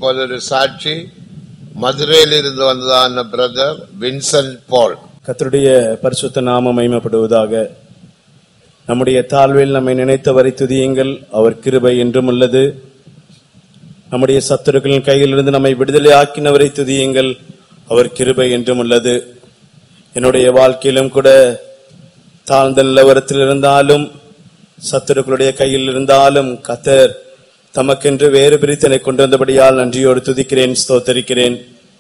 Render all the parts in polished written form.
இப்போது சாட்சி மதுரையில் இருந்து வந்ததான பிரதர் வின்சென்ட் பால். கர்த்தருடைய பரிசுத்த நாமம் மகிமைப்படுவதாக. நம்முடைய தாழ்வில் நம்மை நினைத்தவரை துதியுங்கள், அவர் கிருபை என்றும் உள்ளது. நம்முடைய சத்துருக்களின் கையிலிருந்து நம்மை விடுதலை ஆக்கினவரை துதியுங்கள், அவர் கிருபை என்றும் உள்ளது. என்னுடைய வாழ்க்கையிலும் கூட தாழ்ந்த நிலவரத்தில் இருந்தாலும் சத்துருக்களுடைய கையில் இருந்தாலும் கர்த்தர் தமக்கென்று வேறு பிரித்தனை கொண்டு வந்தபடியால் நன்றியோடு துதிக்கிறேன், ஸ்தோத்தரிக்கிறேன்.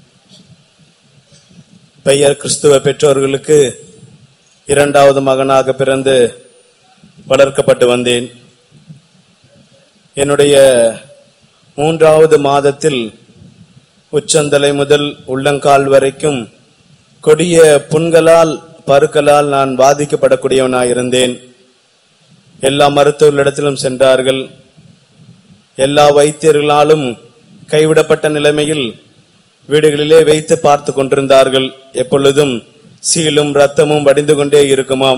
பெயர் கிறிஸ்துவ பெற்றோர்களுக்கு இரண்டாவது மகனாக பிறந்து வளர்க்கப்பட்டு வந்தேன். என்னுடைய 3வது மாதத்தில் உச்சந்தலை முதல் உள்ளங்கால் வரைக்கும் கொடிய புண்களால் பருக்களால் நான் பாதிக்கப்படக்கூடியவனாயிருந்தேன். எல்லா மருத்துவர்களிடத்திலும் சென்றார்கள். எல்லா வைத்தியர்களாலும் கைவிடப்பட்ட நிலைமையில் வீடுகளிலே வைத்து பார்த்து கொண்டிருந்தார்கள். எப்பொழுதும் சீலும் ரத்தமும் வடிந்து கொண்டே இருக்குமாம்.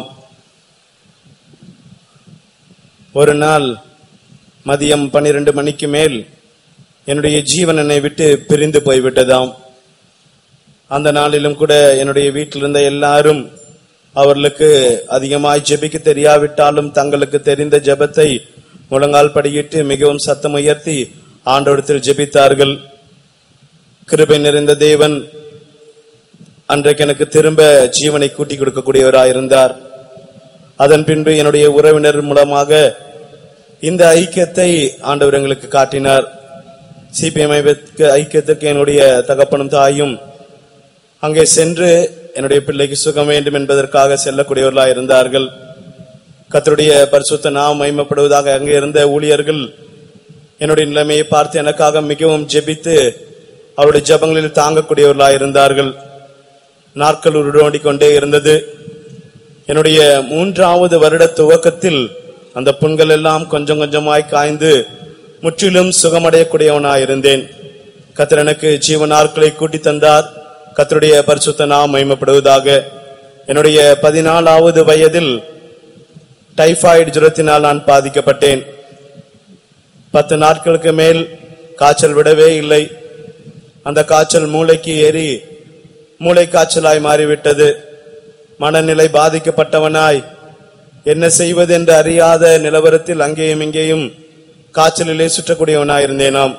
ஒரு நாள் மதியம் 12 மணிக்கு மேல் என்னுடைய ஜீவன் என்னை விட்டு பிரிந்து போய்விட்டதாம். அந்த நாளிலும் கூட என்னுடைய வீட்டில் இருந்த எல்லாரும் அவர்களுக்கு அதிகமாய் ஜெபிக்க தெரியாவிட்டாலும் தங்களுக்கு தெரிந்த ஜெபத்தை முழங்கால் படியிட்டு மிகவும் சத்தம் உயர்த்தி ஆண்டவரிடத்தில் ஜெபித்தார்கள். கிருபை நிறைந்த தேவன் அன்றைக்கு எனக்கு திரும்ப ஜீவனை கூட்டி கொடுக்கக்கூடியவராயிருந்தார். அதன் பின்பு என்னுடைய உறவினர் மூலமாக இந்த ஐக்கியத்தை ஆண்டவர் எங்களுக்கு காட்டினார். CPM ஐக்கியத்துக்கு என்னுடைய தகப்பனும் தாயும் அங்கே சென்று என்னுடைய பிள்ளைக்கு சுகம் வேண்டும் என்பதற்காக செல்லக்கூடியவர்களாக இருந்தார்கள். கர்த்தருடைய பரிசுத்த நாமம் மகிமைப்படுவதாக. அங்கே இருந்த ஊழியர்கள் என்னுடைய நிலைமையை பார்த்து எனக்காக மிகவும் ஜெபித்து அவருடைய ஜெபங்களில் தாங்கக்கூடியவர்களாக இருந்தார்கள். நாட்கள் உருண்டோடிக்கொண்டே இருந்தது. என்னுடைய 3வது வருட துவக்கத்தில் அந்த புண்கள் எல்லாம் கொஞ்சம் கொஞ்சமாய் காய்ந்து முற்றிலும் சுகமடையக்கூடியவனாய் இருந்தேன். கர்த்தர் எனக்கு ஜீவ நாட்களை கூட்டி தந்தார். கர்த்தருடைய பரிசுத்த நாமம் மகிமைப்படுவதாக. என்னுடைய 14வது வயதில் டைபாய்டு ஜுரத்தினால் நான் பாதிக்கப்பட்டேன். 10 நாட்களுக்கு மேல் காய்ச்சல் விடவே இல்லை. அந்த காய்ச்சல் மூளைக்கு ஏறி மூளை காய்ச்சலாய் மாறிவிட்டது. மனநிலை பாதிக்கப்பட்டவனாய் என்ன செய்வது என்று அறியாத நிலவரத்தில் அங்கேயும் இங்கேயும் காய்ச்சலிலே சுற்றக்கூடியவனாய் இருந்தேனாம்.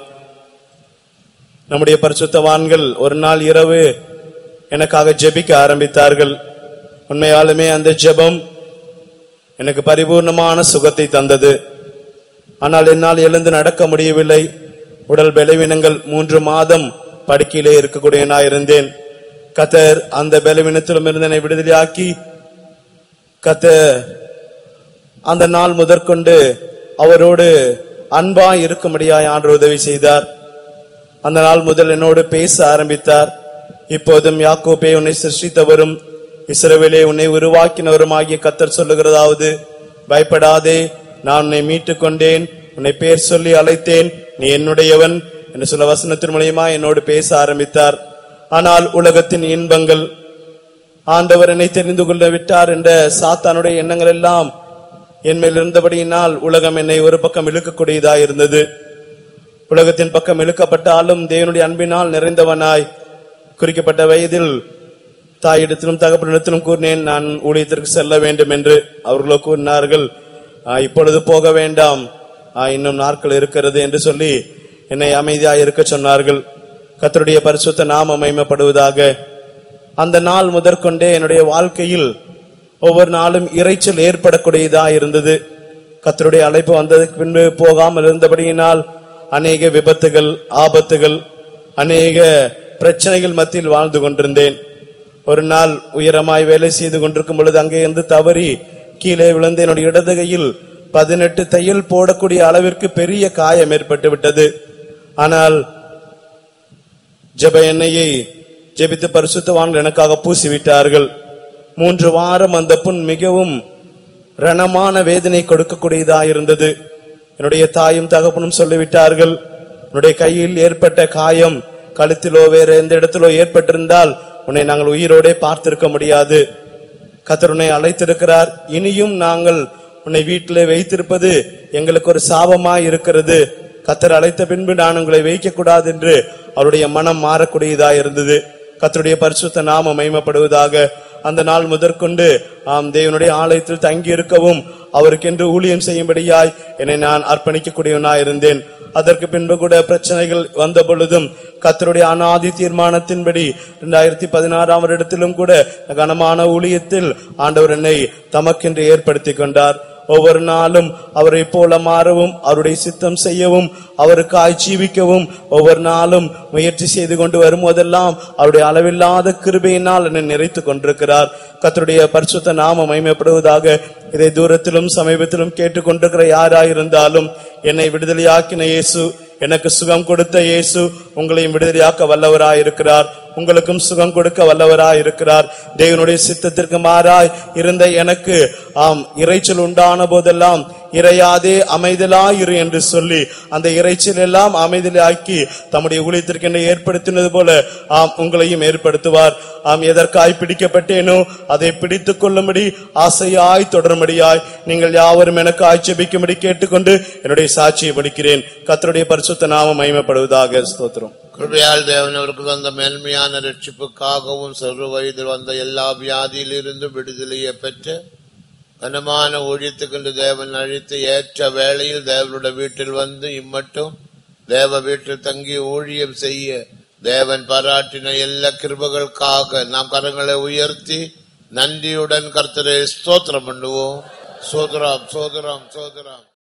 நம்முடைய பரிசுத்தவான்கள் ஒரு நாள் இரவு எனக்காக ஜெபிக்க ஆரம்பித்தார்கள். உண்மையாலுமே அந்த ஜெபம் எனக்கு பரிபூர்ணமான சுகத்தை தந்தது. ஆனால் என்னால் எழுந்து நடக்க முடியவில்லை. உடல் பலவீனங்கள் 3 மாதம் படுக்கையிலே இருக்கக்கூடியவனாயிருந்தேன். கர்த்தர் அந்த பலவீனத்திலும் இருந்து என்னை விடுதலையாக்கி கர்த்தர் அந்த நாள் முதற்கொண்டு அவரோடு அன்பாய் இருக்கும்படியாய் ஆண்டவர் உதவி செய்தார். அந்த நாள் முதல் என்னோடு பேச ஆரம்பித்தார். இப்போதும் யாக்கோபே உன்னை சிருஷ்டித்தவரும் இஸ்ரவேலே உன்னை உருவாக்கினவரும் ஆகிய கர்த்தர் சொல்லுகிறதாவது, பயப்படாதே, நான் உன்னை மீட்டுக் கொண்டேன், உன்னை பேர் சொல்லி அழைத்தேன், நீ என்னுடையவன் என்று சில வசனத்தின் மூலமா என்னோடு பேச ஆரம்பித்தார். ஆனால் உலகத்தின் இன்பங்கள், ஆண்டவர் என்னை தெரிந்து கொள்ள விட்டார் என்ற சாத்தானுடைய எண்ணங்கள் எல்லாம் என் மேல் இருந்தபடியினால் உலகம் என்னை ஒரு பக்கம் இழுக்கக்கூடியதாய் இருந்தது. உலகத்தின் பக்கம் இழுக்கப்பட்டாலும் தேவனுடைய அன்பினால் நிறைந்தவனாய் குறிக்கப்பட்ட வயதில் தாயிடத்திலும் தகப்பனிடத்திலும் கூறினேன், நான் ஊழியத்திற்கு செல்ல வேண்டும் என்று. அவர்களோ கூறினார்கள், இப்பொழுது போக வேண்டாம், இன்னும் நாட்கள் இருக்கிறது என்று சொல்லி என்னை அமைதியாக இருக்க சொன்னார்கள். கர்த்தருடைய பரிசுத்த நாமம் மகிமைப்படுவதாக. அந்த நாள் முதற்கொண்டே என்னுடைய வாழ்க்கையில் ஒவ்வொரு நாளும் இரைச்சல் ஏற்படக்கூடியதா இருந்தது. கர்த்தருடைய அழைப்பு வந்ததுக்கு பின்பு போகாமல் இருந்தபடியினால் அநேக விபத்துகள், ஆபத்துகள், அநேக பிரச்சனைகள் மத்தியில் வாழ்ந்து கொண்டிருந்தேன். ஒரு நாள் உயரமாய் வேலை செய்து கொண்டிருக்கும் பொழுது அங்கே இருந்து தவறி கீழே விழுந்து என்னுடைய இடது கையில் 18 தையல் போடக்கூடிய அளவிற்கு பெரிய காயம் ஏற்பட்டு விட்டது. ஆனால் ஜெப எண்ணெயை ஜெபித்து பரிசுத்தவான்கள் எனக்காக பூசிவிட்டார்கள். 3 வாரம் அந்த புண் மிகவும் ரணமான வேதனை கொடுக்கக்கூடியதாயிருந்தது. என்னுடைய தாயும் தகப்பனும் சொல்லிவிட்டார்கள், உன்னுடைய கையில் ஏற்பட்ட காயம் கழுத்திலோ வேற எந்த இடத்திலோ ஏற்பட்டிருந்தால் உன்னை நாங்கள் உயிரோடே பார்த்திருக்க முடியாது. கர்த்தர் உன்னை அழைத்திருக்கிறார். இனியும் நாங்கள் உன்னை வீட்டிலே வைத்திருப்பது எங்களுக்கு ஒரு சாபமாய் இருக்கிறது. கர்த்தர் அழைத்த பின்பு நான் உங்களை வைக்க கூடாது என்று அவருடைய மனம் மாறக்கூடியதா இருந்தது. கர்த்தருடைய பரிசுத்த நாமம் மகிமைப்படுவதாக. அந்த நாள் முதற்கொண்டு தேவனுடைய ஆலயத்தில் தங்கி இருக்கவும் அவருக்கென்று ஊழியம் செய்யும்படியாய் என்னை நான் அர்ப்பணிக்கக்கூடியவனாய் இருந்தேன். அதற்கு பின்பு கூட பிரச்சனைகள் வந்த பொழுதும் கர்த்தருடைய அநாதி தீர்மானத்தின்படி 2016 வருடத்திலும் கூட கனமான ஊழியத்தில் ஆண்டவர் என்னை தமக்கென்று ஏற்படுத்தி கொண்டார். ஒவ்வொரு நாளும் அவரை போல மாறவும் அவருடைய சித்தம் செய்யவும் அவருக்காய் ஜீவிக்கவும் ஒவ்வொரு நாளும் முயற்சி செய்து கொண்டு வரும்போதெல்லாம் அவருடைய அளவில்லாத கிருபையினால் என்னை நிறைத்து கொண்டிருக்கிறார். கர்த்தருடைய பரிசுத்த நாமம் மகிமைப்படுவதாக. இதை தூரத்திலும் சமீபத்திலும் கேட்டுக்கொண்டிருக்கிற யாராயிருந்தாலும் என்னை விடுதலையாக்கின இயேசு, எனக்கு சுகம் கொடுத்த இயேசு உங்களையும் விடுதலையாக்க வல்லவராயிருக்கிறார். உங்களுக்கும் சுகம் கொடுக்க வல்லவராயிருக்கிறார். தேவனுடைய சித்தத்திற்கு மாறாய் இருந்த எனக்கு இறைச்சல் உண்டான போதெல்லாம் இறையாதே அமைதலாயிரு என்று சொல்லி அந்த இறைச்சல் எல்லாம் அமைதலாக்கி தம்முடைய ஊழியத்திற்கு என்னை ஏற்படுத்தினது போல உங்களையும் ஏற்படுத்துவார். எதற்காய் பிடிக்கப்பட்டேனோ அதை பிடித்துக் கொள்ளும்படி ஆசையாய் தொடரும்படியாய் நீங்கள் யாவரும் எனக்கு ஆட்சேபிக்கும்படி கேட்டுக்கொண்டு என்னுடைய சாட்சியை படிக்கிறேன். கர்த்தருடைய பரிசுத்த நாமம் மகிமைப்படுவதாக. ஸ்தோத்திரம். கிருபையால் தேவன் அவருக்கு வந்த மேன்மையான ரட்சிப்புக்காகவும் சிறு வயதில் வந்த எல்லா வியாதியிலிருந்து விடுதலையை பெற்று கனமான ஊழியத்துக்கென்று தேவன் அழைத்து ஏற்ற வேளையில் தேவனுடைய வீட்டில் வந்து இம்மட்டும் தேவ வீட்டில் தங்கி ஊழியம் செய்ய தேவன் பாராட்டின எல்லா கிருபைகளுக்காக நாம் கரங்களை உயர்த்தி நன்றியுடன் கர்த்தரை ஸ்தோத்திரம் பண்ணுவோம். சோதரம் சோதரம் சோதரம்.